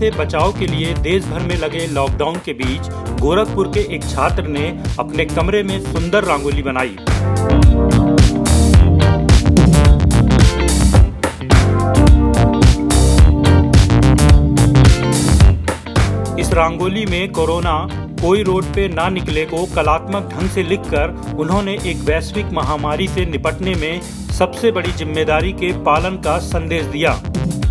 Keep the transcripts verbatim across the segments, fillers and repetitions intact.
से बचाव के लिए देश भर में लगे लॉकडाउन के बीच गोरखपुर के एक छात्र ने अपने कमरे में सुंदर रंगोली बनाई। इस रंगोली में कोरोना कोई रोड पे ना निकले को कलात्मक ढंग से लिखकर उन्होंने एक वैश्विक महामारी से निपटने में सबसे बड़ी जिम्मेदारी के पालन का संदेश दिया।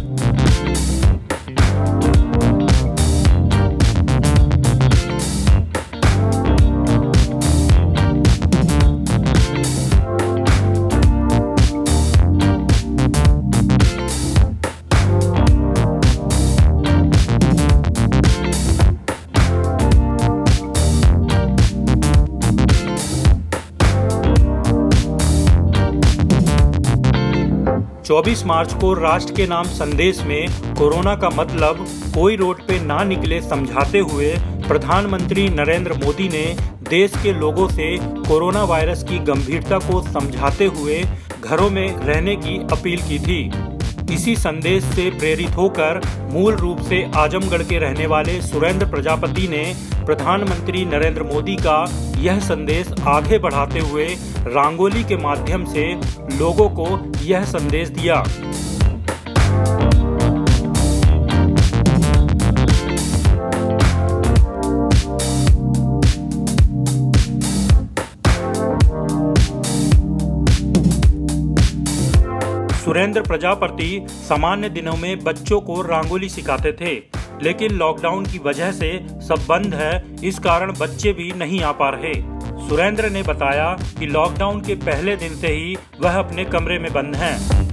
चौबीस मार्च को राष्ट्र के नाम संदेश में कोरोना का मतलब कोई रोड पे ना निकले समझाते हुए प्रधानमंत्री नरेंद्र मोदी ने देश के लोगों से कोरोना वायरस की गंभीरता को समझाते हुए घरों में रहने की अपील की थी। इसी संदेश से प्रेरित होकर मूल रूप से आजमगढ़ के रहने वाले सुरेंद्र प्रजापति ने प्रधानमंत्री नरेंद्र मोदी का यह संदेश आगे बढ़ाते हुए रंगोली के माध्यम से लोगों को यह संदेश दिया। सुरेंद्र प्रजापति सामान्य दिनों में बच्चों को रंगोली सिखाते थे, लेकिन लॉकडाउन की वजह से सब बंद है, इस कारण बच्चे भी नहीं आ पा रहे। सुरेंद्र ने बताया कि लॉकडाउन के पहले दिन से ही वह अपने कमरे में बंद हैं।